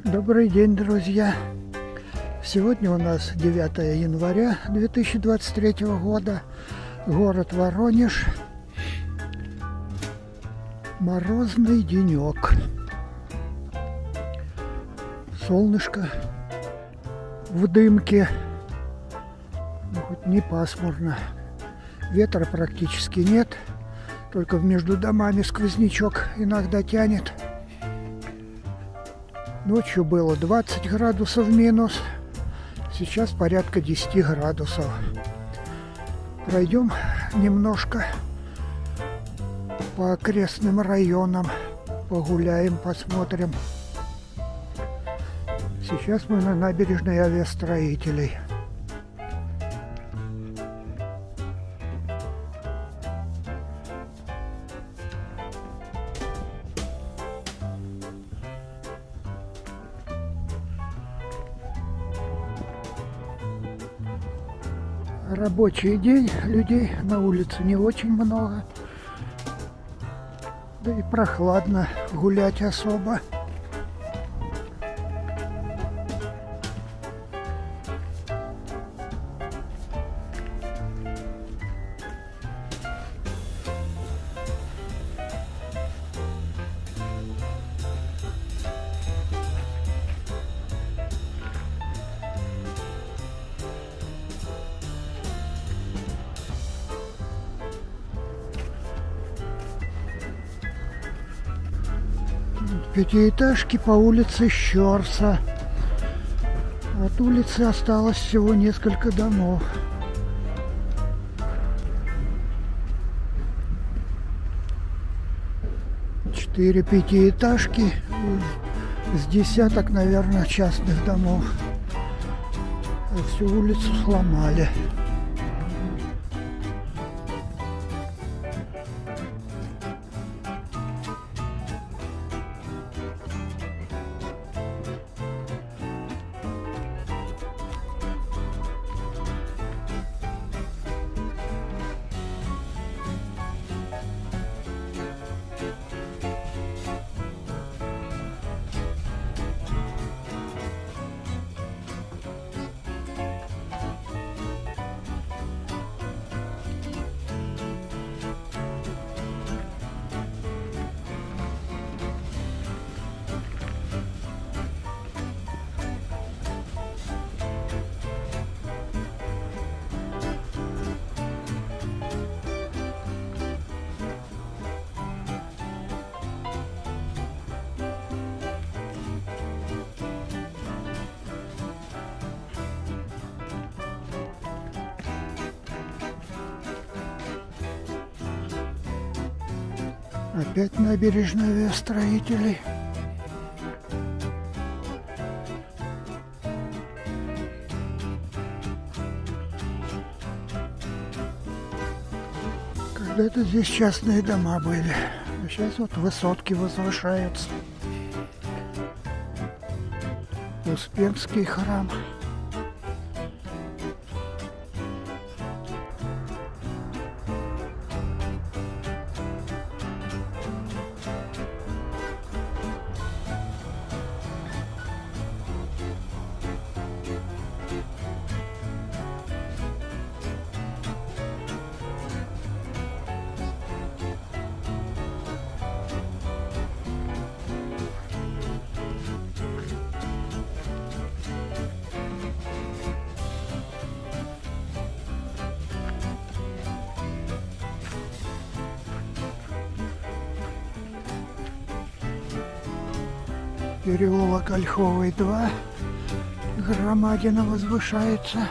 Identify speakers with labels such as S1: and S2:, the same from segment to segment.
S1: Добрый день, друзья! Сегодня у нас 9 января 2023 года, город Воронеж. Морозный денек. Солнышко в дымке, но хоть не пасмурно. Ветра практически нет, только между домами сквознячок иногда тянет. Ночью было 20 градусов минус, сейчас порядка 10 градусов. Пройдем немножко по окрестным районам, погуляем, посмотрим. Сейчас мы на набережной Авиастроителей. Рабочий день, людей на улице не очень много, да и прохладно, гулять особо. Пятиэтажки по улице Щорса. От улицы осталось всего несколько домов. Четыре пятиэтажки, с десяток, наверное, частных домов. Всю улицу сломали. Опять набережная Авиастроителей. Когда-то здесь частные дома были, а сейчас вот высотки возвышаются. Успенский храм. Переулок Ольховый 2, громадина возвышается.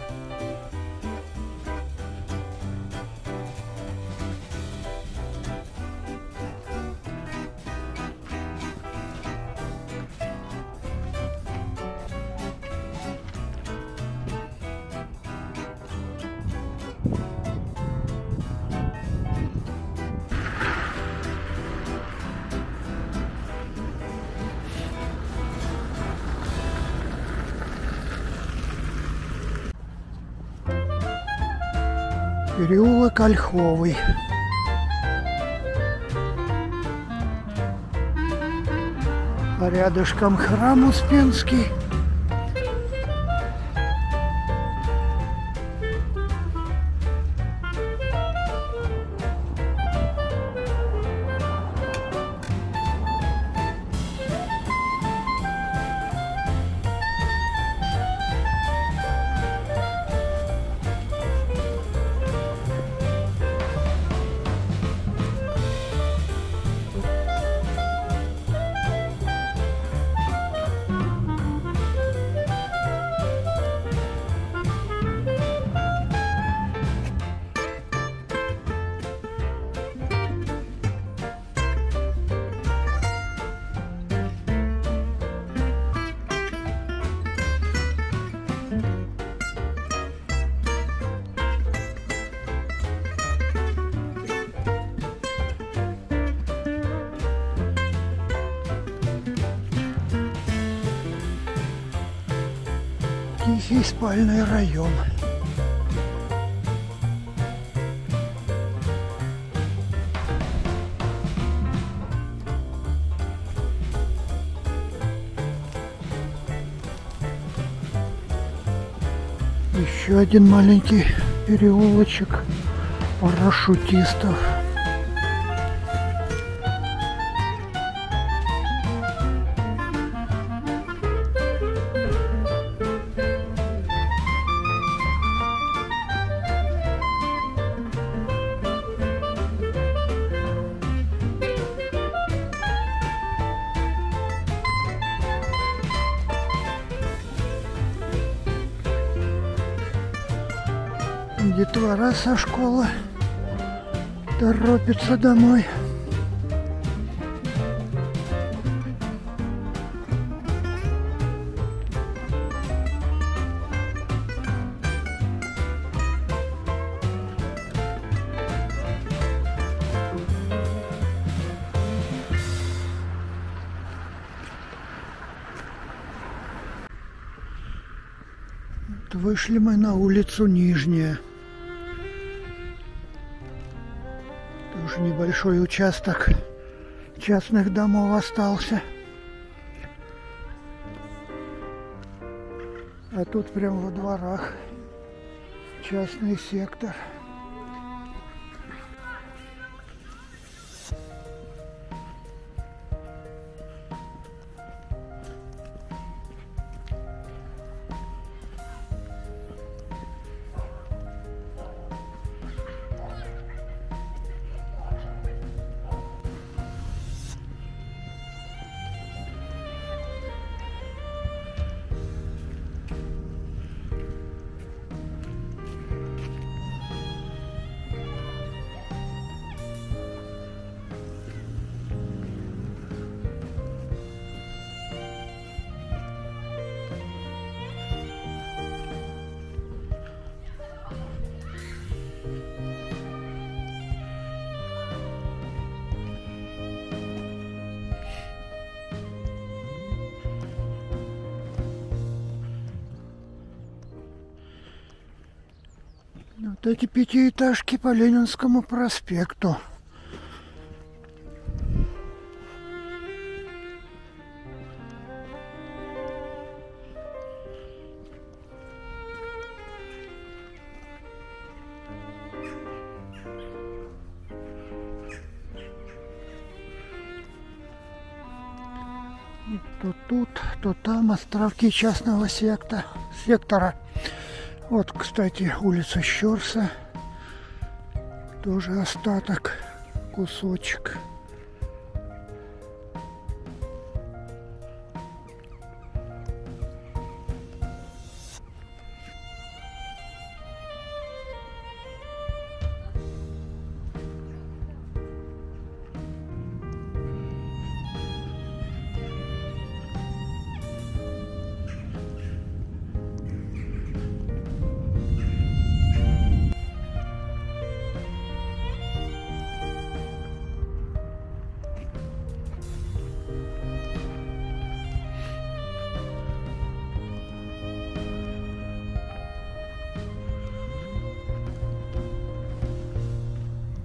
S1: Переулок Ольховый. А рядышком храм Успенский. Тихий спальный район. Еще один маленький переулочек парашютистов. Детвора со школы торопится домой. Вышли мы на улицу Нижняя. Тоже небольшой участок частных домов остался. А тут прям во дворах частный сектор. Вот эти пятиэтажки по Ленинскому проспекту. То тут, то там островки частного сектора. Вот, кстати, улица Щорса. Тоже остаток, кусочек.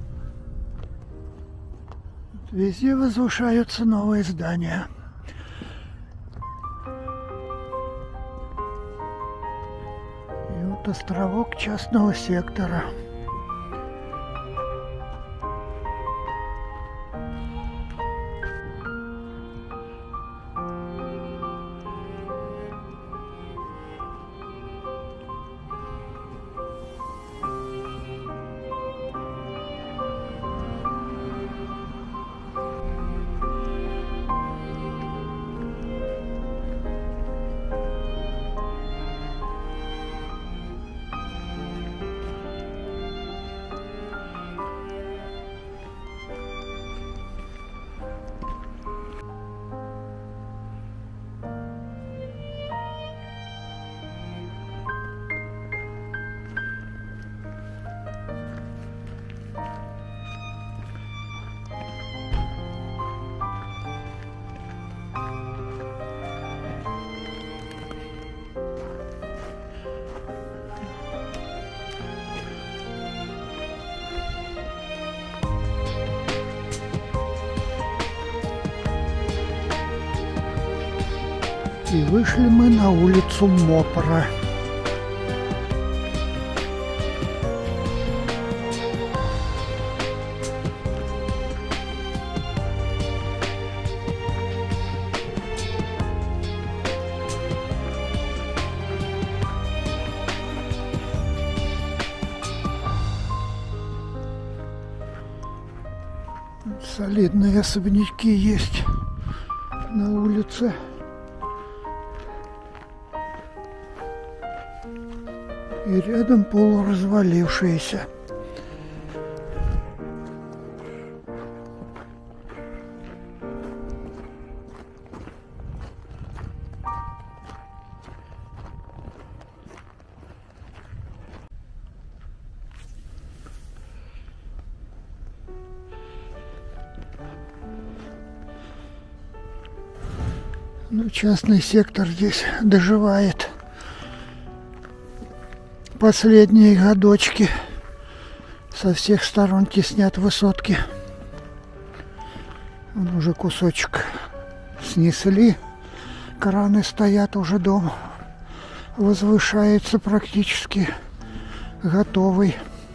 S1: Везде возвышаются новые здания. Вот островок частного сектора. И вышли мы на улицу Мопра. Солидные особняки есть на улице. И рядом полуразвалившиеся. Ну, частный сектор здесь доживает последние годочки. Со всех сторон теснят высотки. Вон уже кусочек снесли. Краны стоят, уже дом возвышается практически готовый.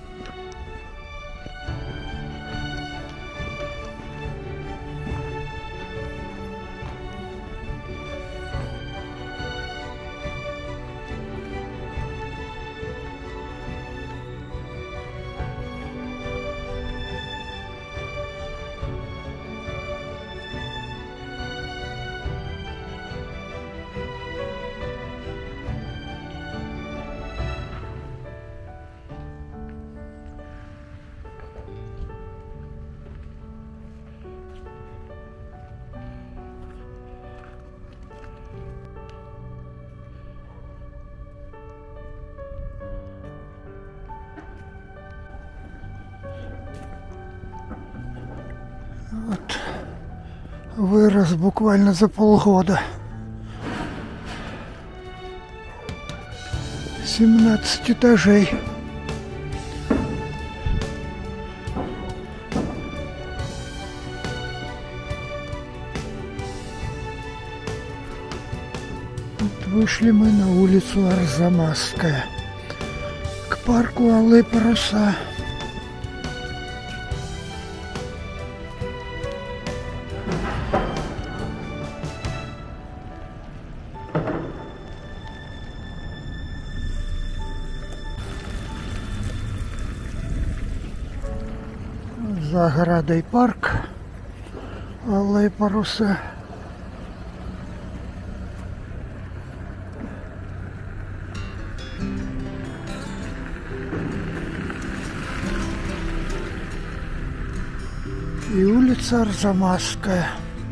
S1: Вот. Вырос буквально за полгода. 17 этажей. Вот вышли мы на улицу Арзамасская, к парку Алые Паруса. За оградой парк Алые Паруса. И улица Арзамасская,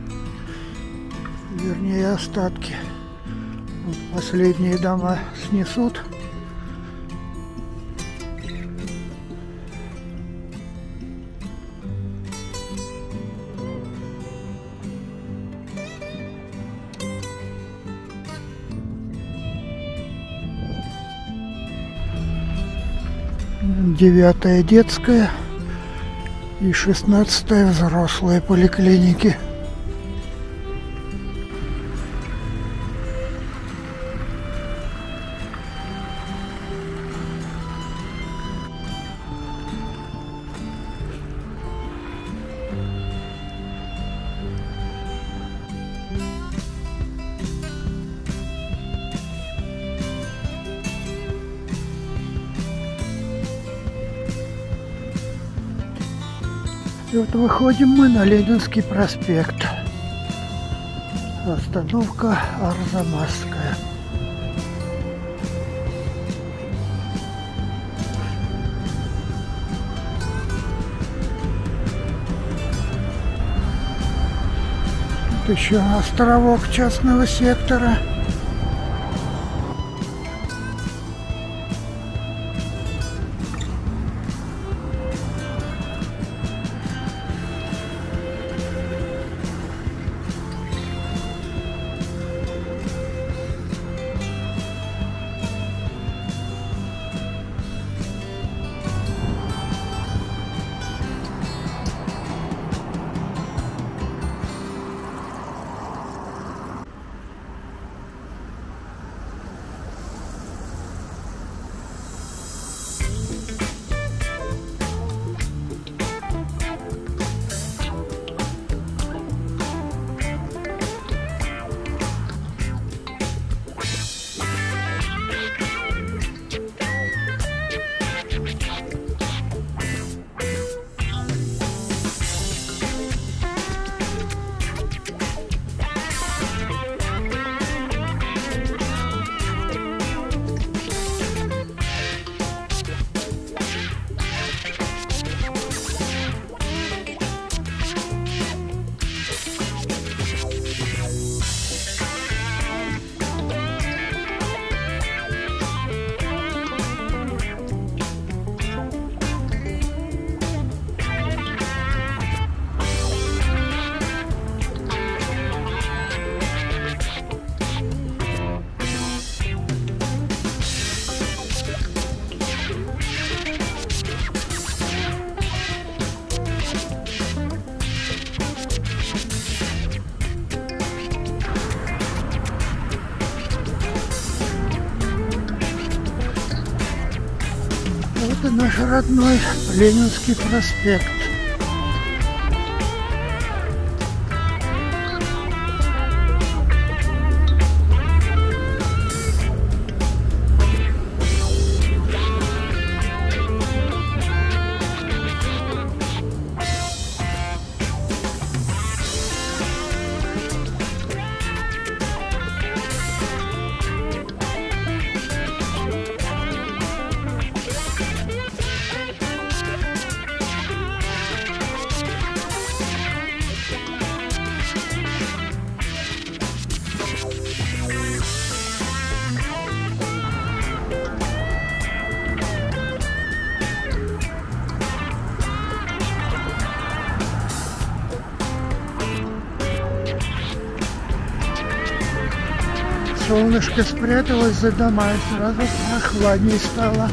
S1: вернее остатки. Вот последние дома снесут. Девятая детская и 16-я взрослая поликлиники. И вот выходим мы на Ленинский проспект. Остановка Арзамасская. Тут еще островок частного сектора. Вот и наш родной Ленинский проспект. Солнышко спряталось за дома, и сразу прохладнее стало.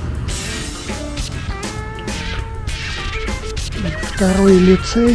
S1: Второй лицей.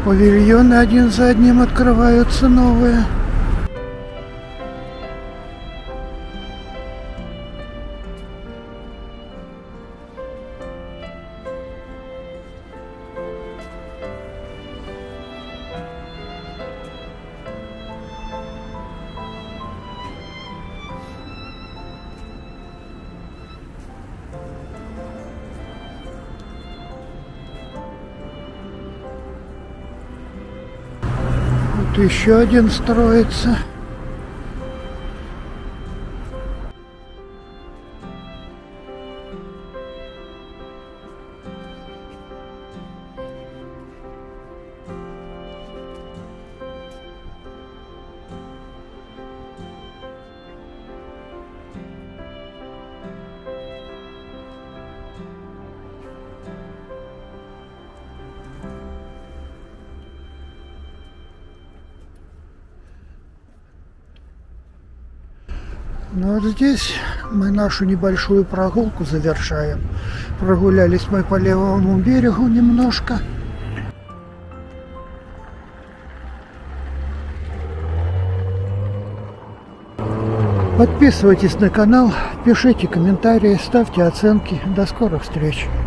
S1: Павильоны один за одним открываются новые. Вот еще один строится. Ну вот здесь мы нашу небольшую прогулку завершаем. Прогулялись мы по левому берегу немножко. Подписывайтесь на канал, пишите комментарии, ставьте оценки. До скорых встреч!